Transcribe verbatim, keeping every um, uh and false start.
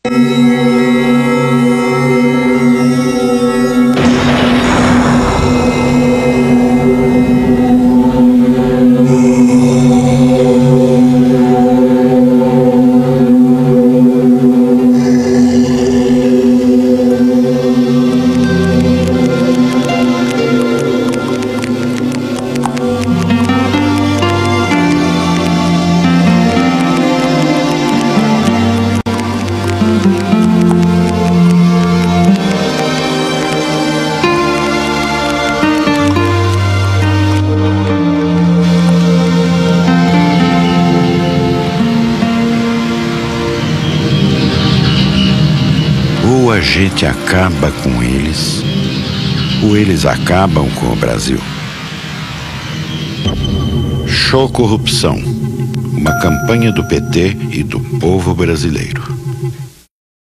Ou a gente acaba com eles, ou eles acabam com o Brasil. Show Corrupção, uma campanha do P T e do povo brasileiro.